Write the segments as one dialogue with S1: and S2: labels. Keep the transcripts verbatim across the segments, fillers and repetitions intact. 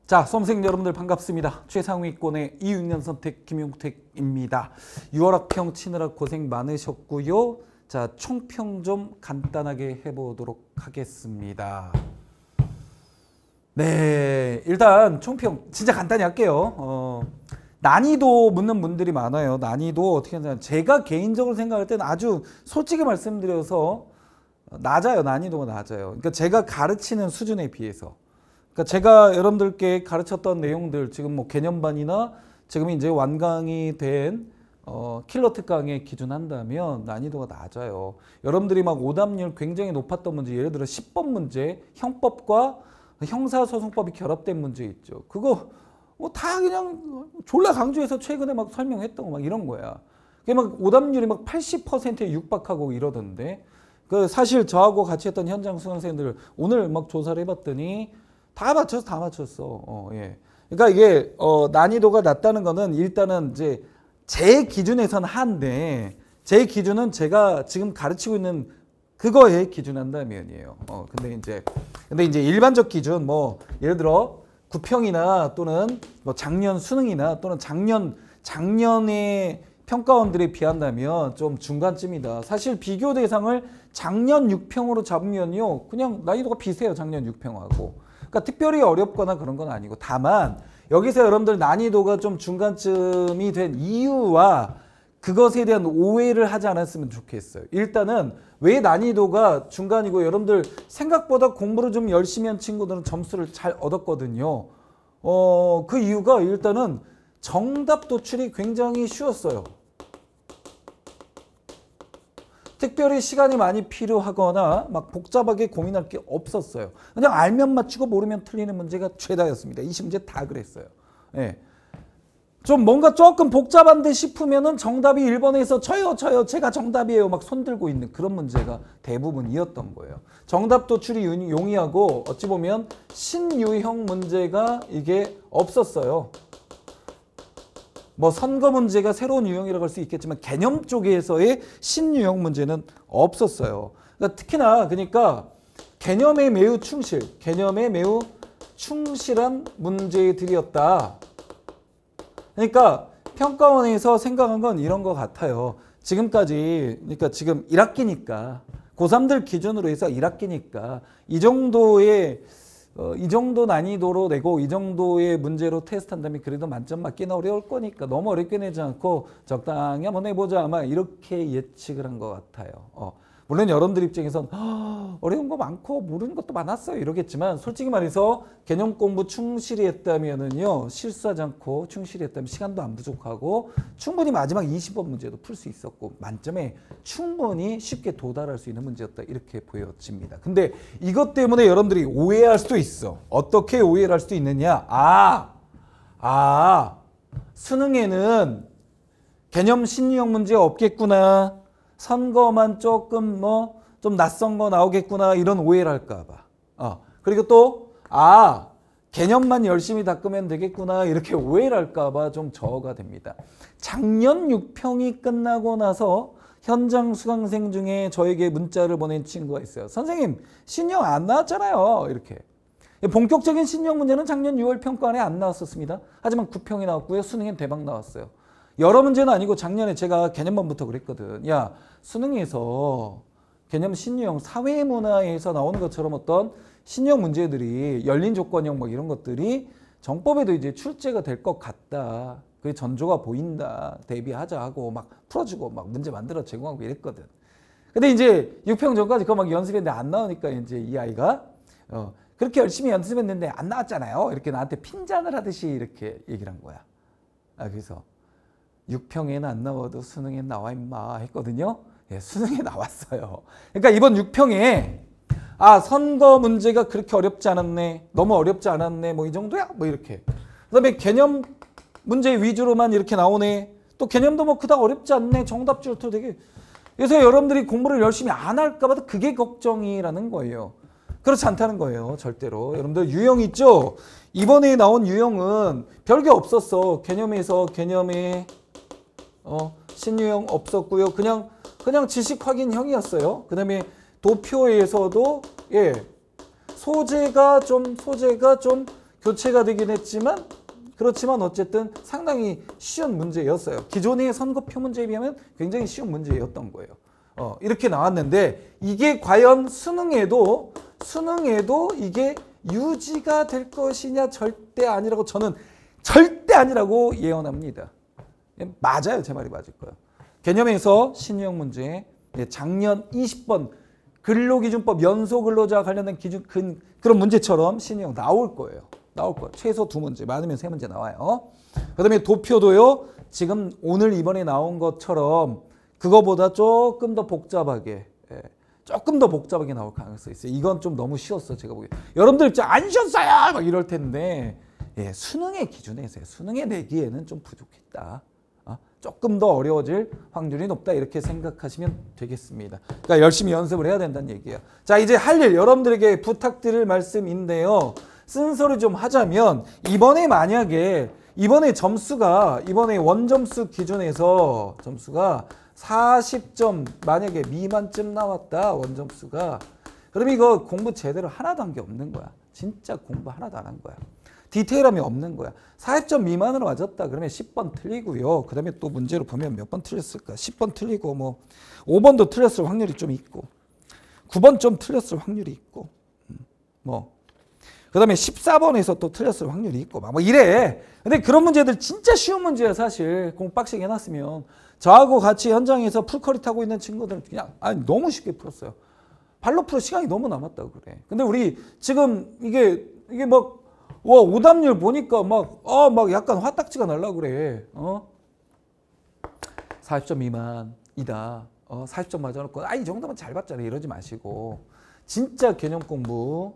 S1: 자, 수험생 여러분들 반갑습니다. 최상위권의 이육년 선택 김용택입니다. 유월 학평 치느라 고생 많으셨고요. 자, 총평 좀 간단하게 해보도록 하겠습니다. 네, 일단 총평 진짜 간단히 할게요. 어, 난이도 묻는 분들이 많아요. 난이도 어떻게 하냐. 제가 개인적으로 생각할 때는 아주 솔직히 말씀드려서 낮아요. 난이도가 낮아요. 그러니까 제가 가르치는 수준에 비해서. 그러니까 제가 여러분들께 가르쳤던 내용들 지금 뭐 개념반이나 지금 이제 완강이 된 어, 킬러 특강에 기준한다면 난이도가 낮아요. 여러분들이 막 오답률 굉장히 높았던 문제, 예를 들어 십 번 문제, 형법과 형사소송법이 결합된 문제 있죠. 그거 뭐 다 그냥 졸라 강조해서 최근에 막 설명했던 거 막 이런 거야. 그게 막 오답률이 막 팔십 퍼센트에 육박하고 이러던데. 그 사실 저하고 같이 했던 현장 수강생들 오늘 막 조사를 해봤더니 다 맞췄어, 다 맞췄어. 어, 예. 그러니까 이게 어, 난이도가 낮다는 거는 일단은 이제 제 기준에서는 한데 제 기준은 제가 지금 가르치고 있는 그거에 기준한다면이에요. 어, 근데 이제 근데 이제 일반적 기준 뭐 예를 들어 구평이나 또는 뭐 작년 수능이나 또는 작년 작년의 평가원들에 비한다면 좀 중간쯤이다. 사실 비교 대상을 작년 육 평으로 잡으면요, 그냥 난이도가 비슷해요. 작년 육 평하고. 그러니까 특별히 어렵거나 그런 건 아니고, 다만 여기서 여러분들 난이도가 좀 중간쯤이 된 이유와 그것에 대한 오해를 하지 않았으면 좋겠어요. 일단은 왜 난이도가 중간이고, 여러분들 생각보다 공부를 좀 열심히 한 친구들은 점수를 잘 얻었거든요. 어, 그 이유가 일단은 정답 도출이 굉장히 쉬웠어요. 특별히 시간이 많이 필요하거나 막 복잡하게 고민할 게 없었어요. 그냥 알면 맞추고 모르면 틀리는 문제가 죄다였습니다. 이십 문제 다 그랬어요. 예. 좀 뭔가 조금 복잡한 데 싶으면은 정답이 일 번에서 저요 저요 제가 정답이에요 막 손들고 있는 그런 문제가 대부분이었던 거예요. 정답 도출이 용이하고 어찌 보면 신유형 문제가 이게 없었어요. 뭐 선거 문제가 새로운 유형이라고 할 수 있겠지만 개념 쪽에서의 신유형 문제는 없었어요. 그러니까 특히나 그러니까 개념에 매우 충실, 개념에 매우 충실한 문제들이었다. 그러니까 평가원에서 생각한 건 이런 것 같아요. 지금까지 그러니까 지금 일 학기니까 고삼들 기준으로 해서 일 학기니까 이 정도의 어, 이 정도 난이도로 내고 이 정도의 문제로 테스트한다면 그래도 만점 맞기는 어려울 거니까 너무 어렵게 내지 않고 적당히 한번 해보자 아마 이렇게 예측을 한 것 같아요. 어, 물론 여러분들 입장에선 어려운 거 많고 모르는 것도 많았어요 이러겠지만, 솔직히 말해서 개념 공부 충실히 했다면은요, 실수하지 않고 충실히 했다면 시간도 안 부족하고 충분히 마지막 이십 번 문제도 풀 수 있었고 만점에 충분히 쉽게 도달할 수 있는 문제였다 이렇게 보여집니다. 근데 이것 때문에 여러분들이 오해할 수도 있어. 어떻게 오해를 할 수도 있느냐. 아, 아 수능에는 개념 신유형 문제가 없겠구나, 선거만 조금 뭐 좀 낯선 거 나오겠구나 이런 오해를 할까 봐. 어. 그리고 또 아, 개념만 열심히 닦으면 되겠구나 이렇게 오해를 할까 봐 좀 저어가 됩니다. 작년 육 평이 끝나고 나서 현장 수강생 중에 저에게 문자를 보낸 친구가 있어요. 선생님, 신유형 안 나왔잖아요. 이렇게. 본격적인 신유형 문제는 작년 유월 평가원에 안 나왔었습니다. 하지만 구 평이 나왔고요. 수능엔 대박 나왔어요. 여러 문제는 아니고 작년에 제가 개념반부터 그랬거든. 야, 수능에서 개념 신유형 사회문화에서 나오는 것처럼 어떤 신유형 문제들이 열린 조건형 뭐 이런 것들이 정법에도 이제 출제가 될 것 같다. 그 전조가 보인다. 대비하자 하고 막 풀어주고 막 문제 만들어 제공하고 이랬거든. 근데 이제 육 평 전까지 그거 막 연습했는데 안 나오니까 이제 이 아이가 어, 그렇게 열심히 연습했는데 안 나왔잖아요. 이렇게 나한테 핀잔을 하듯이 이렇게 얘기를 한 거야. 아, 그래서 육 평에는 안 나와도 수능엔 나와 임마 했거든요. 예, 수능에 나왔어요. 그러니까 이번 육 평에 아, 선거 문제가 그렇게 어렵지 않았네, 너무 어렵지 않았네, 뭐 이 정도야, 뭐 이렇게. 그다음에 개념 문제 위주로만 이렇게 나오네. 또 개념도 뭐 그닥 어렵지 않네. 정답줄도 되게. 그래서 여러분들이 공부를 열심히 안 할까 봐 그게 걱정이라는 거예요. 그렇지 않다는 거예요. 절대로. 여러분들 유형 있죠? 이번에 나온 유형은 별게 없었어. 개념에서 개념에 어, 신유형 없었고요. 그냥 그냥 지식 확인형이었어요. 그 다음에 도표에서도 예, 소재가 좀 소재가 좀 교체가 되긴 했지만 그렇지만 어쨌든 상당히 쉬운 문제였어요. 기존의 선거표 문제에 비하면 굉장히 쉬운 문제였던 거예요. 어, 이렇게 나왔는데 이게 과연 수능에도 수능에도 이게 유지가 될 것이냐 절대 아니라고 저는 절대 아니라고 예언합니다. 맞아요. 제 말이 맞을 거예요. 개념에서 신유형 문제 작년 이십 번 근로기준법 연소근로자 관련된 기준 근, 그런 문제처럼 신유형 나올 거예요. 나올 거예요. 최소 두 문제, 많으면 세 문제 나와요. 그 다음에 도표도요. 지금 오늘 이번에 나온 것처럼 그거보다 조금 더 복잡하게 예, 조금 더 복잡하게 나올 가능성이 있어요. 이건 좀 너무 쉬웠어 제가 보기에. 여러분들 진짜 안 쉬웠어요 막 이럴 텐데 예, 수능의 기준에서 수능에 내기에는 좀 부족했다. 어? 조금 더 어려워질 확률이 높다 이렇게 생각하시면 되겠습니다. 그러니까 열심히 연습을 해야 된다는 얘기예요. 자 이제 할 일 여러분들에게 부탁드릴 말씀인데요. 순서를 좀 하자면 이번에 만약에 이번에 점수가 이번에 원점수 기준에서 점수가 사십 점 만약에 미만쯤 나왔다 원점수가 그럼 이거 공부 제대로 하나도 한 게 없는 거야. 진짜 공부 하나도 안 한 거야. 디테일함이 없는 거야. 사십 점 미만으로 맞았다 그러면 십 번 틀리고요. 그 다음에 또 문제로 보면 몇 번 틀렸을까? 십 번 틀리고 뭐 오 번도 틀렸을 확률이 좀 있고 구 번 좀 틀렸을 확률이 있고 뭐 그 다음에 십사 번에서 또 틀렸을 확률이 있고 막 뭐 이래. 근데 그런 문제들 진짜 쉬운 문제야 사실. 공부 빡세게 해놨으면. 저하고 같이 현장에서 풀커리 타고 있는 친구들은 그냥 아니 너무 쉽게 풀었어요. 발로 풀어 시간이 너무 남았다고 그래. 근데 우리 지금 이게 이게 막 와 오답률 보니까 막 어 막 약간 화딱지가 날라 그래. 어? 사십 점 미만이다. 어 사십 점 맞아놓고 아 이 정도면 잘 봤잖아 이러지 마시고 진짜 개념 공부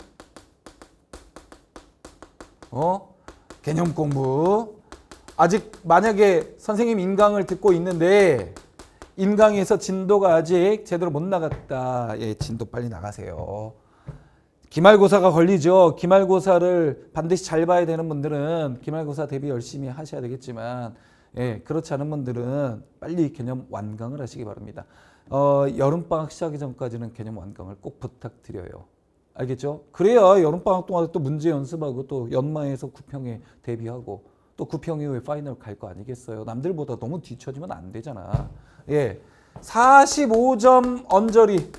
S1: 어? 개념 공부 아직 만약에 선생님 인강을 듣고 있는데 인강에서 진도가 아직 제대로 못 나갔다. 예, 진도 빨리 나가세요. 기말고사가 걸리죠. 기말고사를 반드시 잘 봐야 되는 분들은 기말고사 대비 열심히 하셔야 되겠지만 예, 그렇지 않은 분들은 빨리 개념 완강을 하시기 바랍니다. 어, 여름방학 시작하기 전까지는 개념 완강을 꼭 부탁드려요. 알겠죠? 그래야 여름방학 동안에 또 문제 연습하고 또 연마에서 구평에 대비하고 또 구평 이후에 파이널 갈 거 아니겠어요? 남들보다 너무 뒤처지면 안 되잖아. 예, 사십오 점 언저리에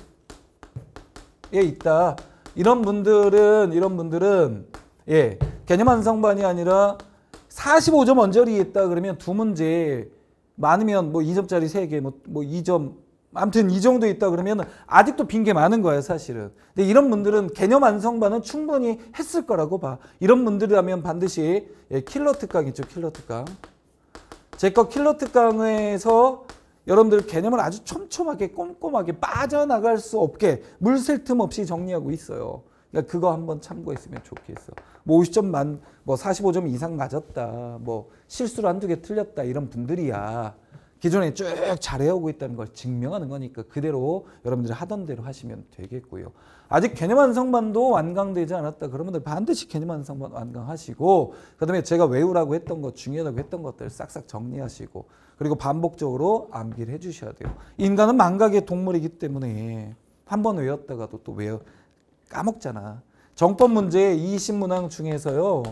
S1: 있다. 이런 분들은 이런 분들은 예, 개념 완성반이 아니라 사십오 점 언저리에 있다 그러면 두 문제 많으면 뭐 이 점짜리 세 개 뭐 뭐 이 점 아무튼 이 정도 있다 그러면 아직도 빈 게 많은 거예요 사실은. 근데 이런 분들은 개념 완성반은 충분히 했을 거라고 봐. 이런 분들이라면 반드시 예, 킬러 특강 있죠. 킬러 특강. 제 거 킬러 특강에서 여러분들 개념을 아주 촘촘하게 꼼꼼하게 빠져나갈 수 없게 물 셀 틈 없이 정리하고 있어요. 그러니까 그거 한번 참고했으면 좋겠어. 뭐 오십 점 만, 뭐 사십오 점 이상 맞았다. 뭐 실수로 한두 개 틀렸다. 이런 분들이야. 기존에 쭉 잘해오고 있다는 걸 증명하는 거니까 그대로 여러분들이 하던 대로 하시면 되겠고요. 아직 개념 완성반도 완강되지 않았다. 그런 분들 반드시 개념 완성반 완강하시고 그 다음에 제가 외우라고 했던 것, 중요하다고 했던 것들 싹싹 정리하시고 그리고 반복적으로 암기를 해주셔야 돼요. 인간은 망각의 동물이기 때문에 한 번 외웠다가도 또 외워 까먹잖아. 정법 문제 이십 문항 중에서요.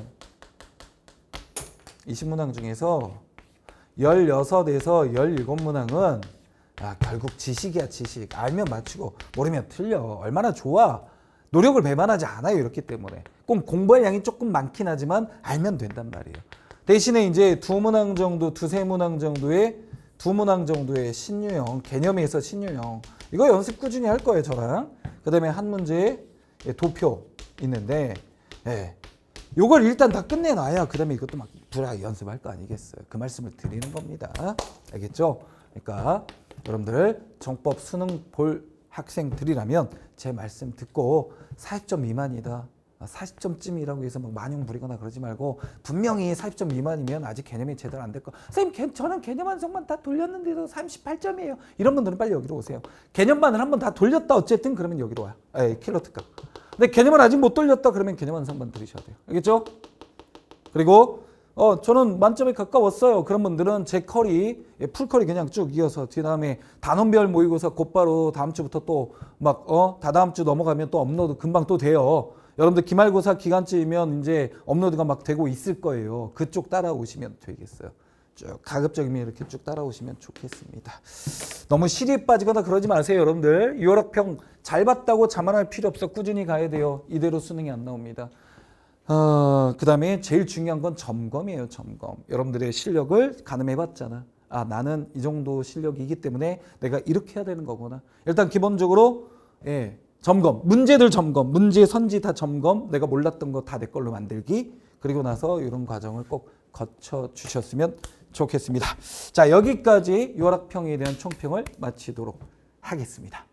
S1: 이십 문항 중에서 열여섯에서 열일곱 문항은 아, 결국 지식이야 지식. 알면 맞추고 모르면 틀려. 얼마나 좋아. 노력을 배반하지 않아요. 이렇기 때문에. 꼭 공부할 양이 조금 많긴 하지만 알면 된단 말이에요. 대신에 이제 두 문항 정도, 두세 문항 정도의 두 문항 정도의 신유형, 개념에서 신유형. 이거 연습 꾸준히 할 거예요, 저랑. 그 다음에 한 문제 도표 있는데 예. 요걸 일단 다 끝내놔야 그 다음에 이것도 막 불아 연습할 거 아니겠어요. 그 말씀을 드리는 겁니다. 알겠죠? 그러니까 여러분들 정법 수능 볼 학생들이라면 제 말씀 듣고 사십 점 미만이다. 사십 점쯤이라고 해서 막 만용 부리거나 그러지 말고 분명히 사십 점 미만이면 아직 개념이 제대로 안 될 거. 선생님 저는 개념 완성만 다 돌렸는데도 삼십팔 점이에요. 이런 분들은 빨리 여기로 오세요. 개념반을 한번 다 돌렸다 어쨌든 그러면 여기로 와요. 에이, 킬러 특강. 근데 개념을 아직 못 돌렸다 그러면 개념 완성반 들으셔야 돼요. 알겠죠? 그리고 어 저는 만점에 가까웠어요. 그런 분들은 제 커리 풀커리 그냥 쭉 이어서 그 다음에 단원별 모의고사 곧바로 다음 주부터 또 막 어 다다음 주 넘어가면 또 업로드 금방 또 돼요. 여러분들 기말고사 기간쯤이면 이제 업로드가 막 되고 있을 거예요. 그쪽 따라오시면 되겠어요. 쭉 가급적이면 이렇게 쭉 따라오시면 좋겠습니다. 너무 시리에 빠지거나 그러지 마세요, 여러분들. 유월학평 잘 봤다고 자만할 필요 없어. 꾸준히 가야 돼요. 이대로 수능이 안 나옵니다. 어, 그 다음에 제일 중요한 건 점검이에요. 점검. 여러분들의 실력을 가늠해봤잖아. 아, 나는 이 정도 실력이기 때문에 내가 이렇게 해야 되는 거구나. 일단 기본적으로 예, 점검, 문제들 점검, 문제 선지 다 점검, 내가 몰랐던 거 다 내 걸로 만들기, 그리고 나서 이런 과정을 꼭 거쳐 주셨으면 좋겠습니다. 자, 여기까지 유월학평에 대한 총평을 마치도록 하겠습니다.